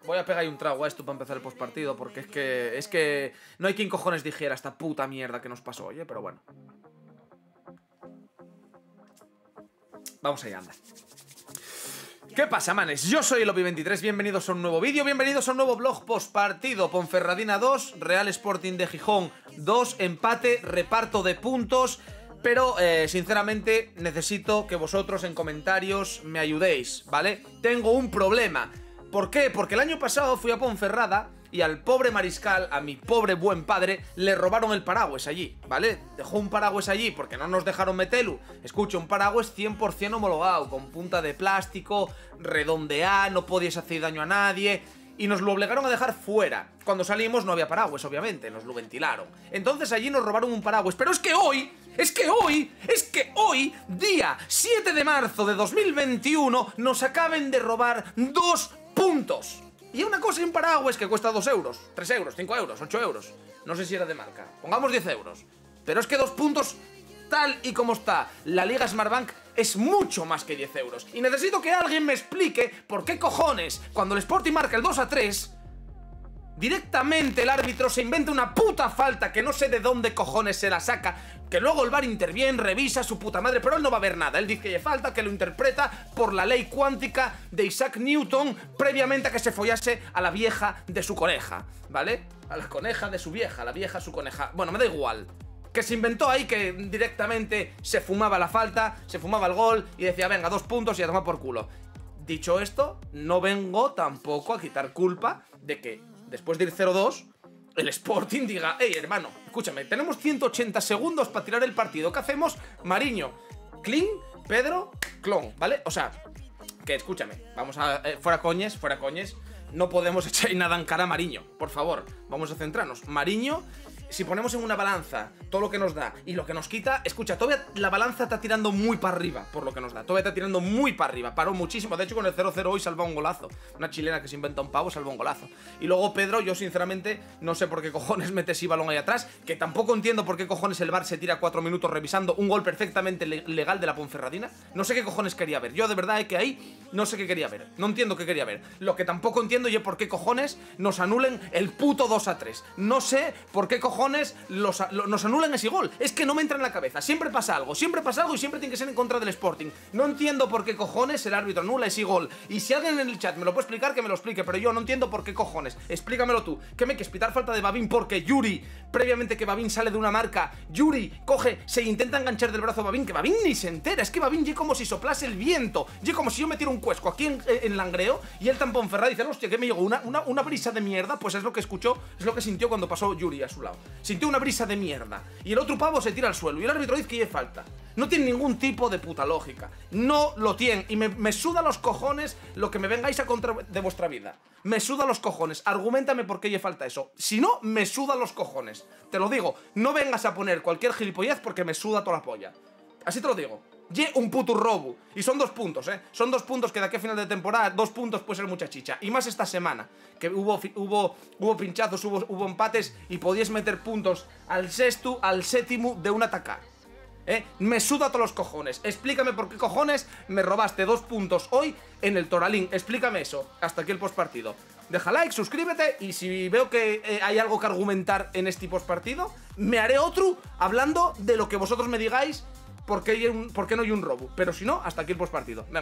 Voy a pegar ahí un trago a esto para empezar el postpartido, porque es que no hay quien cojones dijera esta puta mierda que nos pasó, oye, pero bueno. Vamos allá, anda. ¿Qué pasa, manes? Yo soy el Opi23, bienvenidos a un nuevo vídeo, bienvenidos a un nuevo vlog postpartido. Ponferradina 2, Real Sporting de Gijón 2, empate, reparto de puntos. Pero, sinceramente, necesito que vosotros en comentarios me ayudéis, ¿vale? Tengo un problema. ¿Por qué? Porque el año pasado fui a Ponferrada y al pobre mariscal, a mi pobre buen padre, le robaron el paraguas allí, ¿vale? Dejó un paraguas allí porque no nos dejaron meterlo. Escucha, un paraguas 100% homologado, con punta de plástico, redondeado, no podías hacer daño a nadie. Y nos lo obligaron a dejar fuera. Cuando salimos no había paraguas, obviamente, nos lo ventilaron. Entonces allí nos robaron un paraguas. Pero es que hoy, día 7 de marzo de 2021, nos acaban de robar 2 puntos. Y una cosa en paraguas que cuesta 2 euros, 3 euros, 5 euros, 8 euros. No sé si era de marca. Pongamos 10 euros. Pero es que 2 puntos, tal y como está la Liga Smartbank, es mucho más que 10 euros. Y necesito que alguien me explique por qué cojones, cuando el Sporting marca el 2-3, directamente el árbitro se inventa una puta falta que no sé de dónde cojones se la saca, que luego el VAR interviene, revisa su puta madre, pero él no va a ver nada. Él dice que hay falta, que lo interpreta por la ley cuántica de Isaac Newton, previamente a que se follase a la vieja de su coneja, ¿vale? A la coneja de su vieja, la vieja su coneja. Bueno, me da igual. Que se inventó ahí que directamente se fumaba la falta, se fumaba el gol y decía, venga, 2 puntos y a tomar por culo. Dicho esto, no vengo tampoco a quitar culpa de que después de ir 0-2, el Sporting diga, hey, hermano, escúchame, tenemos 180 segundos para tirar el partido. ¿Qué hacemos? Mariño, Clean, Pedro, Clon, ¿vale? O sea, que escúchame, vamos a... fuera coñes, no podemos echar nada en cara a Mariño, por favor, vamos a centrarnos. Mariño, si ponemos en una balanza todo lo que nos da y lo que nos quita, escucha, todavía la balanza está tirando muy para arriba por lo que nos da. Todavía está tirando muy para arriba, paró muchísimo. De hecho, con el 0-0 hoy salva un golazo. Una chilena que se inventa un pavo salva un golazo. Y luego Pedro, yo sinceramente no sé por qué cojones mete ese balón ahí atrás, que tampoco entiendo por qué cojones el VAR se tira 4 minutos revisando un gol perfectamente legal de la Ponferradina. No sé qué cojones quería ver. Yo de verdad es que ahí no sé qué quería ver. No entiendo qué quería ver. Lo que tampoco entiendo es por qué cojones nos anulen el puto 2-3. No sé por qué cojones nos anulan ese gol. Es que no me entra en la cabeza. Siempre pasa algo y siempre tiene que ser en contra del Sporting. No entiendo por qué cojones el árbitro anula ese gol. Y si alguien en el chat me lo puede explicar, que me lo explique. Pero yo no entiendo por qué cojones. Explícamelo tú. ¿Qué me quieres pitar falta de Babín? Porque Yuri, previamente que Babín sale de una marca, Yuri coge, se intenta enganchar del brazo a Babín, que Babín ni se entera. Es que Babín ye como si soplase el viento. Ye como si yo metiera un cuesco aquí en Langreo y él tan Ponferrada y dice, hostia, que me llegó una brisa de mierda. Pues es lo que escuchó, es lo que sintió cuando pasó Yuri a su lado. Sintió una brisa de mierda. Y el otro pavo se tira al suelo. Y el árbitro dice que hay falta. No tiene ningún tipo de puta lógica. No lo tiene. Y me suda los cojones lo que me vengáis a contra de vuestra vida. Me suda los cojones. Argumentame por qué hay falta eso. Si no, me suda los cojones. Te lo digo. No vengas a poner cualquier gilipollez porque me suda toda la polla. Así te lo digo. Ye un puto robo. Y son 2 puntos, Son 2 puntos que de aquí a final de temporada 2 puntos puede ser mucha chicha. Y más esta semana, que hubo pinchazos, hubo empates y podías meter puntos al sexto, al séptimo de un atacar. Me suda todos los cojones. Explícame por qué cojones me robaste 2 puntos hoy en el Toralín. Explícame eso. Hasta aquí el postpartido. Deja like, suscríbete y si veo que hay algo que argumentar en este postpartido, me haré otro hablando de lo que vosotros me digáis. ¿Por qué no hay un robo? Pero si no, hasta aquí el postpartido.